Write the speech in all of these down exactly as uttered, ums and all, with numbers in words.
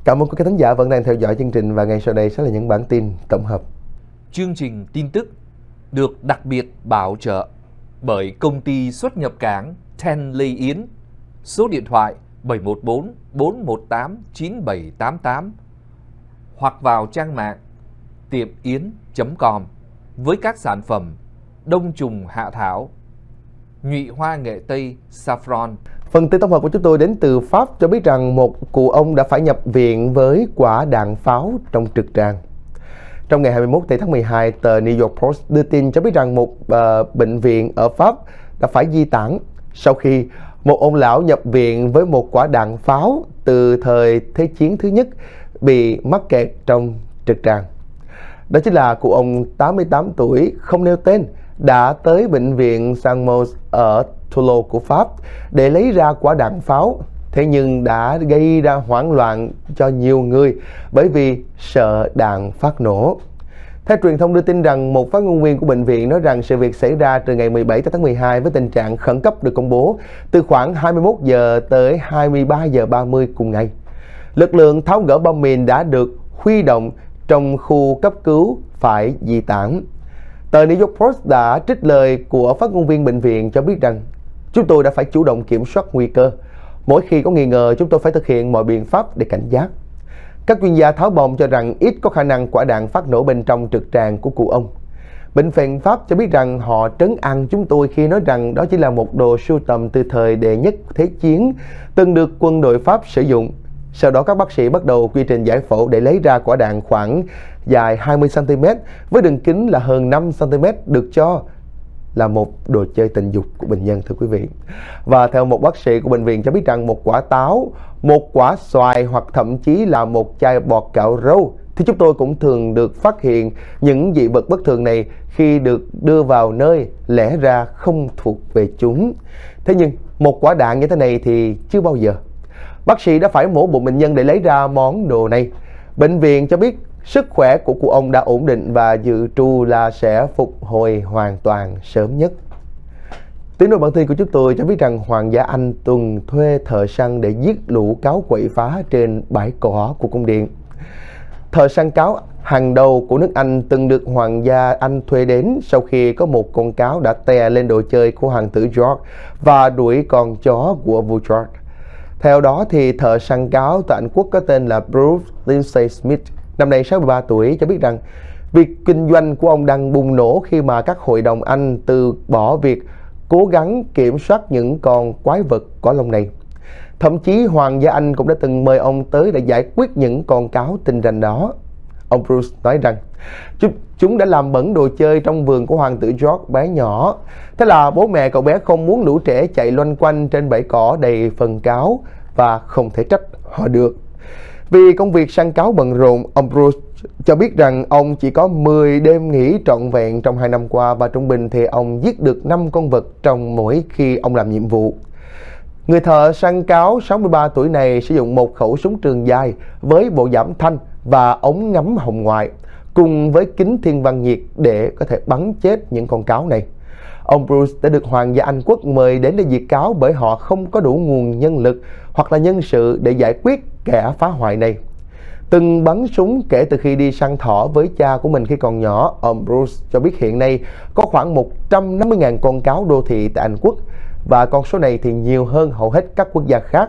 Cảm ơn quý khán giả vẫn đang theo dõi chương trình và ngay sau đây sẽ là những bản tin tổng hợp. Chương trình tin tức được đặc biệt bảo trợ bởi công ty xuất nhập cảng Ten Lê Yến, số điện thoại bảy một bốn bốn một tám chín bảy tám tám hoặc vào trang mạng tiệm yến chấm com với các sản phẩm đông trùng hạ thảo, nhụy hoa nghệ tây saffron. Phần tin tổng hợp của chúng tôi đến từ Pháp cho biết rằng một cụ ông đã phải nhập viện với quả đạn pháo trong trực tràng. Trong ngày hai mươi mốt tháng mười hai, tờ New York Post đưa tin cho biết rằng một uh, bệnh viện ở Pháp đã phải di tản sau khi một ông lão nhập viện với một quả đạn pháo từ thời Thế chiến thứ nhất bị mắc kẹt trong trực tràng. Đó chính là cụ ông tám mươi tám tuổi không nêu tên đã tới bệnh viện Saint-Mose ở Toulouse của Pháp để lấy ra quả đạn pháo, thế nhưng đã gây ra hoảng loạn cho nhiều người bởi vì sợ đạn phát nổ. Theo truyền thông đưa tin rằng một phát ngôn viên của bệnh viện nói rằng sự việc xảy ra từ ngày mười bảy tháng mười hai với tình trạng khẩn cấp được công bố từ khoảng hai mươi mốt giờ tới hai mươi ba giờ ba mươi cùng ngày. Lực lượng tháo gỡ bom mìn đã được huy động trong khu cấp cứu phải di tản. Tờ New York Post đã trích lời của phát ngôn viên bệnh viện cho biết rằng chúng tôi đã phải chủ động kiểm soát nguy cơ. Mỗi khi có nghi ngờ, chúng tôi phải thực hiện mọi biện pháp để cảnh giác. Các chuyên gia tháo bom cho rằng ít có khả năng quả đạn phát nổ bên trong trực tràng của cụ ông. Bệnh viện Pháp cho biết rằng họ trấn an chúng tôi khi nói rằng đó chỉ là một đồ sưu tầm từ thời đệ nhất thế chiến từng được quân đội Pháp sử dụng. Sau đó các bác sĩ bắt đầu quy trình giải phẫu để lấy ra quả đạn khoảng dài hai mươi xăng ti mét với đường kính là hơn năm xăng ti mét, được cho là một đồ chơi tình dục của bệnh nhân, thưa quý vị. Và theo một bác sĩ của bệnh viện cho biết rằng một quả táo, một quả xoài hoặc thậm chí là một chai bọt cạo râu thì chúng tôi cũng thường được phát hiện những dị vật bất thường này khi được đưa vào nơi lẽ ra không thuộc về chúng. Thế nhưng một quả đạn như thế này thì chưa bao giờ. Bác sĩ đã phải mổ bụng bệnh nhân để lấy ra món đồ này. Bệnh viện cho biết sức khỏe của cụ ông đã ổn định và dự trù là sẽ phục hồi hoàn toàn sớm nhất. Tiếng nói bản tin của chúng tôi cho biết rằng Hoàng gia Anh tuần thuê thợ săn để giết lũ cáo quậy phá trên bãi cỏ của cung điện. Thợ săn cáo hàng đầu của nước Anh từng được Hoàng gia Anh thuê đến sau khi có một con cáo đã tè lên đồ chơi của hoàng tử George và đuổi con chó của vua George. Theo đó thì thợ săn cáo tại Anh Quốc có tên là Bruce Lindsay Smith, năm nay sáu mươi ba tuổi, cho biết rằng việc kinh doanh của ông đang bùng nổ khi mà các hội đồng Anh từ bỏ việc cố gắng kiểm soát những con quái vật có lông này. Thậm chí Hoàng gia Anh cũng đã từng mời ông tới để giải quyết những con cáo tinh ranh đó. Ông Bruce nói rằng chúng đã làm bẩn đồ chơi trong vườn của hoàng tử George bé nhỏ. Thế là bố mẹ cậu bé không muốn lũ trẻ chạy loanh quanh trên bãi cỏ đầy phần cáo và không thể trách họ được. Vì công việc săn cáo bận rộn, ông Bruce cho biết rằng ông chỉ có mười đêm nghỉ trọn vẹn trong hai năm qua và trung bình thì ông giết được năm con vật trong mỗi khi ông làm nhiệm vụ. Người thợ săn cáo sáu mươi ba tuổi này sử dụng một khẩu súng trường dài với bộ giảm thanh và ống ngắm hồng ngoại cùng với kính thiên văn nhiệt để có thể bắn chết những con cáo này. Ông Bruce đã được Hoàng gia Anh Quốc mời đến để diệt cáo bởi họ không có đủ nguồn nhân lực hoặc là nhân sự để giải quyết kẻ phá hoại này. Từng bắn súng kể từ khi đi săn thỏ với cha của mình khi còn nhỏ, ông Bruce cho biết hiện nay có khoảng một trăm năm mươi nghìn con cáo đô thị tại Anh Quốc và con số này thì nhiều hơn hầu hết các quốc gia khác.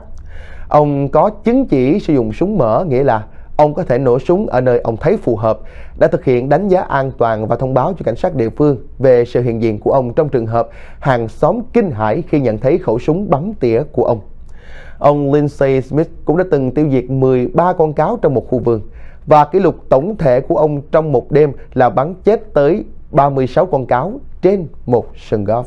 Ông có chứng chỉ sử dụng súng mở, nghĩa là ông có thể nổ súng ở nơi ông thấy phù hợp, đã thực hiện đánh giá an toàn và thông báo cho cảnh sát địa phương về sự hiện diện của ông trong trường hợp hàng xóm kinh hãi khi nhận thấy khẩu súng bắn tỉa của ông. Ông Lindsay Smith cũng đã từng tiêu diệt mười ba con cáo trong một khu vườn và kỷ lục tổng thể của ông trong một đêm là bắn chết tới ba mươi sáu con cáo trên một sân golf.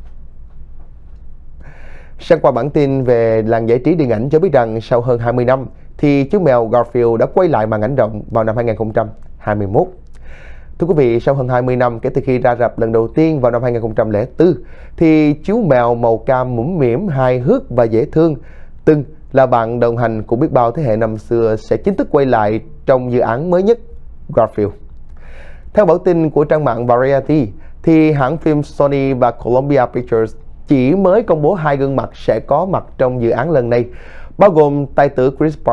Sang qua bản tin về làng giải trí điện ảnh cho biết rằng sau hơn hai mươi năm thì chú mèo Garfield đã quay lại màn ảnh rộng vào năm hai nghìn không trăm hai mươi mốt. Thưa quý vị, sau hơn hai mươi năm kể từ khi ra rạp lần đầu tiên vào năm hai nghìn không trăm lẻ bốn thì chú mèo màu cam mũm mĩm, hài hước và dễ thương từng là bạn đồng hành của biết bao thế hệ năm xưa sẽ chính thức quay lại trong dự án mới nhất Garfield. Theo bản tin của trang mạng Variety thì hãng phim Sony và Columbia Pictures chỉ mới công bố hai gương mặt sẽ có mặt trong dự án lần này, bao gồm tài tử Chris Pratt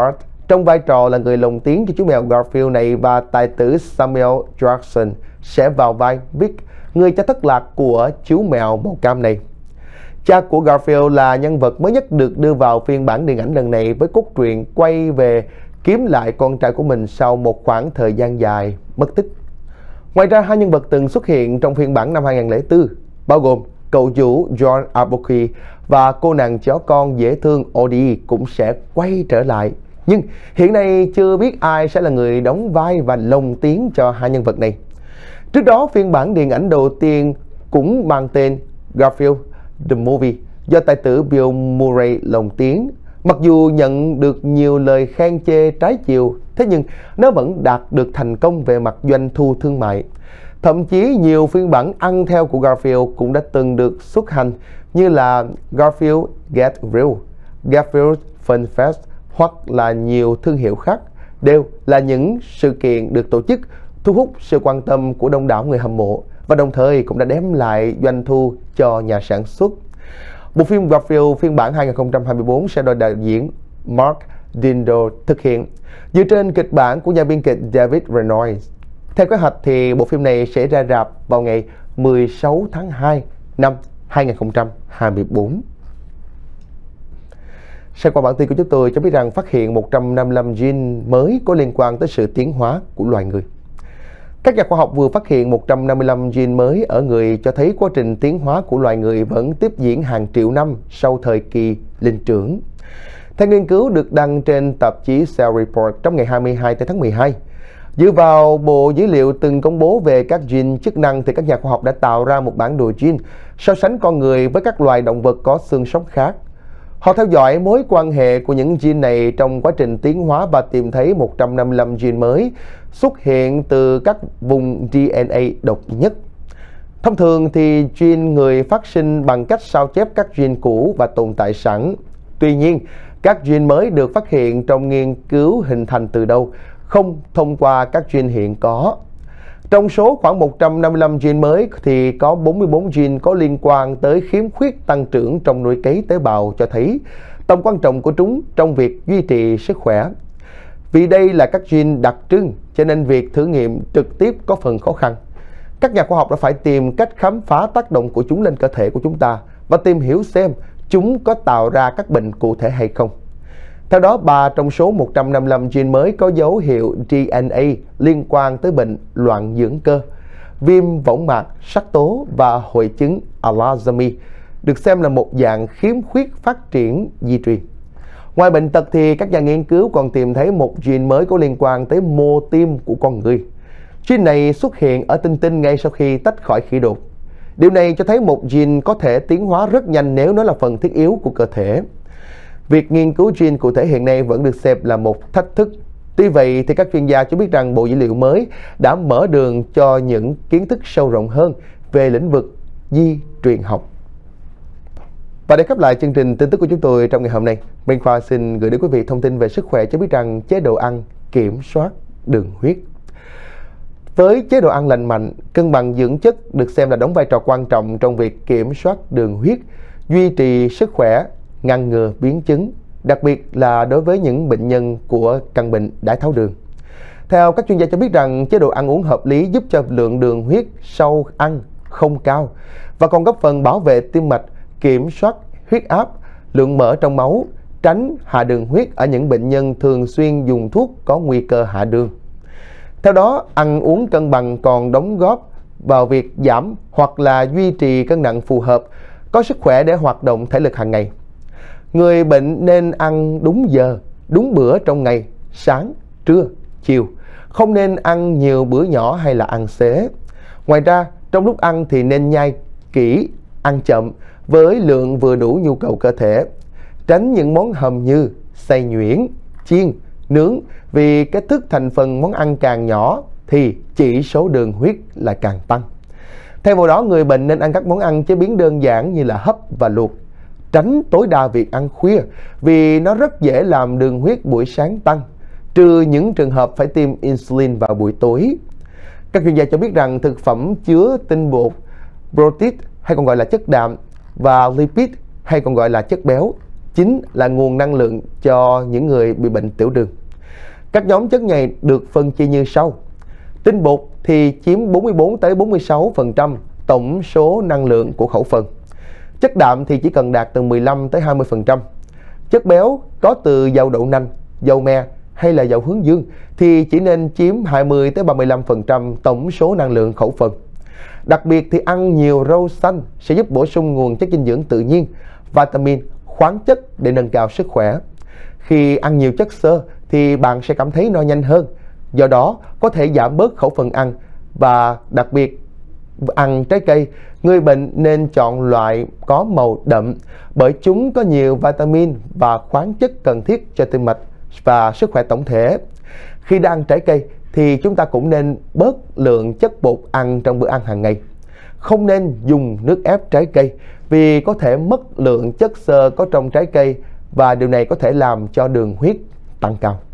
trong vai trò là người lồng tiếng cho chú mèo Garfield này, và tài tử Samuel Jackson sẽ vào vai Vic, người cha thất lạc của chú mèo màu cam này. Cha của Garfield là nhân vật mới nhất được đưa vào phiên bản điện ảnh lần này, với cốt truyện quay về kiếm lại con trai của mình sau một khoảng thời gian dài mất tích. Ngoài ra, hai nhân vật từng xuất hiện trong phiên bản năm hai không không bốn bao gồm cậu chủ John Albuquerque và cô nàng chó con dễ thương Odie cũng sẽ quay trở lại. Nhưng hiện nay chưa biết ai sẽ là người đóng vai và lồng tiếng cho hai nhân vật này. Trước đó, phiên bản điện ảnh đầu tiên cũng mang tên Garfield The Movie do tài tử Bill Murray lồng tiếng. Mặc dù nhận được nhiều lời khen chê trái chiều, thế nhưng nó vẫn đạt được thành công về mặt doanh thu thương mại. Thậm chí nhiều phiên bản ăn theo của Garfield cũng đã từng được xuất hành, như là Garfield Get Real, Garfield Fun Fest hoặc là nhiều thương hiệu khác, đều là những sự kiện được tổ chức thu hút sự quan tâm của đông đảo người hâm mộ và đồng thời cũng đã đem lại doanh thu cho nhà sản xuất. Bộ phim Garfield phiên bản hai không hai tư sẽ do đạo diễn Mark Dindo thực hiện, dựa trên kịch bản của nhà biên kịch David Reynolds. Theo kế hoạch thì bộ phim này sẽ ra rạp vào ngày mười sáu tháng hai năm hai không hai tư. Xem qua bản tin của chúng tôi cho biết rằng phát hiện một trăm năm mươi lăm gene mới có liên quan tới sự tiến hóa của loài người. Các nhà khoa học vừa phát hiện một trăm năm mươi lăm gene mới ở người, cho thấy quá trình tiến hóa của loài người vẫn tiếp diễn hàng triệu năm sau thời kỳ linh trưởng. Theo nghiên cứu được đăng trên tạp chí Cell Report trong ngày hai mươi hai tháng mười hai, dựa vào bộ dữ liệu từng công bố về các gene chức năng, thì các nhà khoa học đã tạo ra một bản đồ gene so sánh con người với các loài động vật có xương sống khác. Họ theo dõi mối quan hệ của những gene này trong quá trình tiến hóa và tìm thấy một trăm năm mươi lăm gene mới xuất hiện từ các vùng đê en a độc nhất. Thông thường thì gene người phát sinh bằng cách sao chép các gene cũ và tồn tại sẵn. Tuy nhiên, các gene mới được phát hiện trong nghiên cứu hình thành từ đâu, không thông qua các gene hiện có. Trong số khoảng một trăm năm mươi lăm gene mới thì có bốn mươi tư gene có liên quan tới khiếm khuyết tăng trưởng trong nuôi cấy tế bào, cho thấy tầm quan trọng của chúng trong việc duy trì sức khỏe. Vì đây là các gene đặc trưng, cho nên việc thử nghiệm trực tiếp có phần khó khăn. Các nhà khoa học đã phải tìm cách khám phá tác động của chúng lên cơ thể của chúng ta và tìm hiểu xem chúng có tạo ra các bệnh cụ thể hay không. Theo đó, ba trong số một trăm năm mươi lăm gene mới có dấu hiệu đê en a liên quan tới bệnh loạn dưỡng cơ, viêm võng mạc, sắc tố và hội chứng Alzheimer, được xem là một dạng khiếm khuyết phát triển di truyền. Ngoài bệnh tật thì các nhà nghiên cứu còn tìm thấy một gene mới có liên quan tới mô tim của con người. Gene này xuất hiện ở tinh tinh ngay sau khi tách khỏi khỉ đột. Điều này cho thấy một gene có thể tiến hóa rất nhanh nếu nó là phần thiết yếu của cơ thể. Việc nghiên cứu gene cụ thể hiện nay vẫn được xem là một thách thức. Tuy vậy thì các chuyên gia cho biết rằng bộ dữ liệu mới đã mở đường cho những kiến thức sâu rộng hơn về lĩnh vực di truyền học. Và để khép lại chương trình tin tức của chúng tôi trong ngày hôm nay, Minh Khoa xin gửi đến quý vị thông tin về sức khỏe cho biết rằng chế độ ăn kiểm soát đường huyết. Với chế độ ăn lành mạnh, cân bằng dưỡng chất được xem là đóng vai trò quan trọng trong việc kiểm soát đường huyết, duy trì sức khỏe, ngăn ngừa biến chứng, đặc biệt là đối với những bệnh nhân của căn bệnh đái tháo đường. Theo các chuyên gia cho biết rằng chế độ ăn uống hợp lý giúp cho lượng đường huyết sau ăn không cao và còn góp phần bảo vệ tim mạch, kiểm soát huyết áp, lượng mỡ trong máu, tránh hạ đường huyết ở những bệnh nhân thường xuyên dùng thuốc có nguy cơ hạ đường. Theo đó, ăn uống cân bằng còn đóng góp vào việc giảm hoặc là duy trì cân nặng phù hợp, có sức khỏe để hoạt động thể lực hàng ngày. Người bệnh nên ăn đúng giờ, đúng bữa trong ngày, sáng, trưa, chiều, không nên ăn nhiều bữa nhỏ hay là ăn xế. Ngoài ra, trong lúc ăn thì nên nhai kỹ, ăn chậm với lượng vừa đủ nhu cầu cơ thể. Tránh những món hầm như xay nhuyễn, chiên, nướng, vì cái thức thành phần món ăn càng nhỏ thì chỉ số đường huyết lại càng tăng. Thêm vào đó, người bệnh nên ăn các món ăn chế biến đơn giản như là hấp và luộc. Tránh tối đa việc ăn khuya vì nó rất dễ làm đường huyết buổi sáng tăng, trừ những trường hợp phải tiêm insulin vào buổi tối. Các chuyên gia cho biết rằng thực phẩm chứa tinh bột, protein hay còn gọi là chất đạm và lipid hay còn gọi là chất béo chính là nguồn năng lượng cho những người bị bệnh tiểu đường. Các nhóm chất này được phân chia như sau. Tinh bột thì chiếm bốn mươi bốn tới bốn mươi sáu phần trăm tổng số năng lượng của khẩu phần. Chất đạm thì chỉ cần đạt từ mười lăm tới hai mươi phần trăm. Chất béo có từ dầu đậu nành, dầu me hay là dầu hướng dương thì chỉ nên chiếm hai mươi tới ba mươi lăm phần trăm tổng số năng lượng khẩu phần. Đặc biệt thì ăn nhiều rau xanh sẽ giúp bổ sung nguồn chất dinh dưỡng tự nhiên, vitamin, khoáng chất để nâng cao sức khỏe. Khi ăn nhiều chất xơ thì bạn sẽ cảm thấy no nhanh hơn. Do đó có thể giảm bớt khẩu phần ăn, và đặc biệt ăn trái cây, người bệnh nên chọn loại có màu đậm bởi chúng có nhiều vitamin và khoáng chất cần thiết cho tim mạch và sức khỏe tổng thể. Khi đã ăn trái cây thì chúng ta cũng nên bớt lượng chất bột ăn trong bữa ăn hàng ngày. Không nên dùng nước ép trái cây vì có thể mất lượng chất xơ có trong trái cây, và điều này có thể làm cho đường huyết tăng cao.